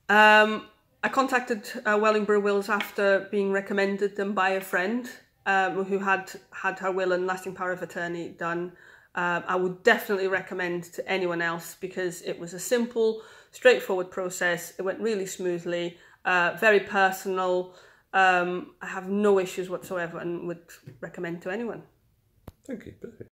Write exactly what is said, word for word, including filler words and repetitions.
Um, I contacted uh, Wellingborough Wills after being recommended them by a friend um, who had had her will and lasting power of attorney done. Uh, I would definitely recommend to anyone else because it was a simple, straightforward process. It went really smoothly, uh, very personal. Um, I have no issues whatsoever and would recommend to anyone. Thank you.